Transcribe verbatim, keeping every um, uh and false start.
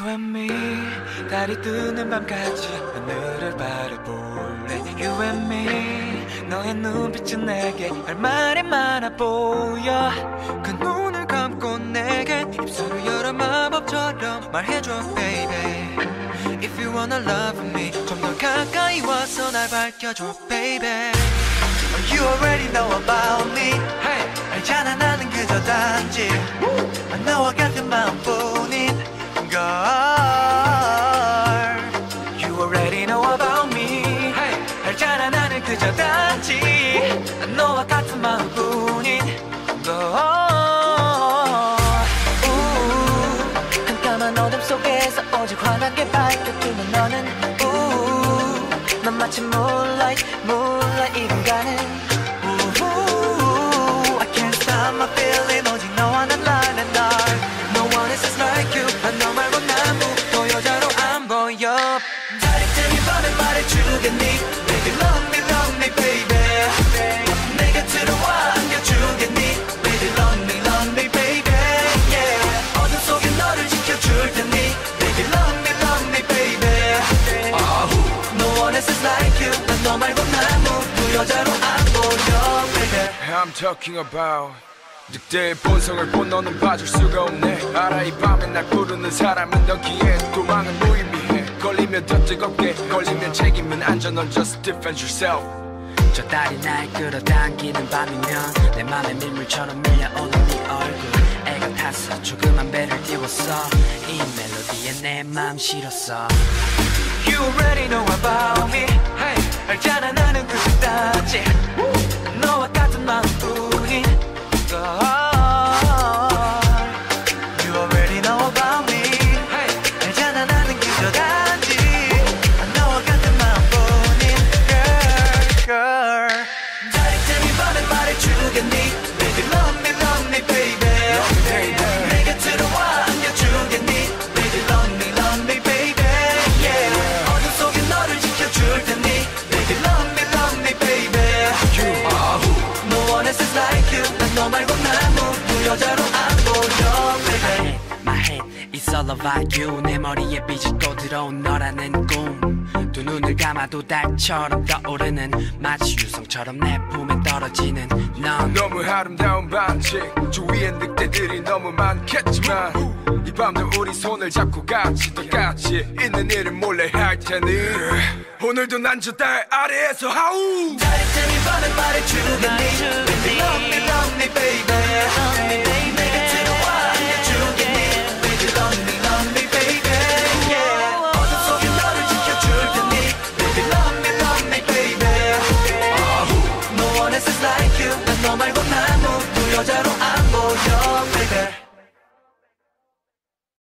and me 달이 뜨는 밤까지 하늘을 바라볼래. You and me 너의 눈빛은 내게 할 말이 많아 보여. 그 눈을 감고 내게 입술을 열어 마법처럼 말해줘 baby. If you wanna love me 좀 더 가까이 와서 날 밝혀줘 baby. You already know about me. Hey. 알잖아 나는 그저 단지 너와 같은 마음뿐인 걸. You already know about me. Hey. 알잖아 나는 그저 단지 너와 같은 마음뿐인 걸. 깜깜한 어둠 속에서 오직 환하게 밝혀주는 너는 우. 넌 마치 moonlight moonlight 이 공간은 my feeling 오직 너와 난 날 and 날. No one else is like you. 너 말고 난 무도 여자로 안 보여. 달이 뜨니 밤에 말해주겠니. Baby love me love me baby. 내 곁으로 와 안겨주겠니. Baby love me love me baby yeah. 어둠 속에 너를 지켜줄 테니. Baby love me love me baby. No one else is like you. 너 말고 난 무도 여자로 안 보여 baby. I'm talking about 늑대의 본성을 본 너는 봐줄 수가 없네. 알아 이 밤에 날 부르는 사람은 너기에 도망은 무의미해. 걸리면 더 뜨겁게 걸리면 책임은 안져. 넌 just defend yourself. 저 달이 날 끌어당기는 밤이면 내 맘에 밀물처럼 밀려오는 네 얼굴. 애가 탔어 조그만 배를 띄웠어. 이 멜로디에 내 맘 실었어. You already know about me. Hey. 알잖아 나는 그딴지 너와 같은 마음뿐인 걸. You already know about me. Hey. 알잖아 나는 그저 단지 너와 같은 마음뿐인 girl, girl. 달이 뜨니 밤에 말해주겠니. Baby love me love me baby. Love me, baby. 내 곁으로 와 안겨주겠니. Baby love me love me baby yeah. 어둠 속에 너를 지켜줄 테니. Baby love me love me baby. You are who. No one else is like you. 난 너 말고 난 무도 여자로 안 보여 baby. My head, it's all about you. 내 머리에 빛이 또 들어온 너라는 꿈. 두 눈을 감아도 달처럼 떠오르는 마치 유성처럼 내 품에 떨어지는 넌. 너무 아름다운 반지 주위엔 늑대들이 너무 많겠지만 이 밤도 우리 손을 잡고 같이 더 같이 있는 일을 몰래 할 테니 오늘도 난 저 달 아래에서 하우. 달이 뜨니 밤에 말해주겠니. Baby love me love me baby. 내 곁으로 와 안겨주겠니. Baby love me love me baby yeah. 어둠 속에 너를 지켜줄 테니. Baby love me love me baby. No one else is like you. 난 너 말고 난 무도 여자로 안 보여 baby.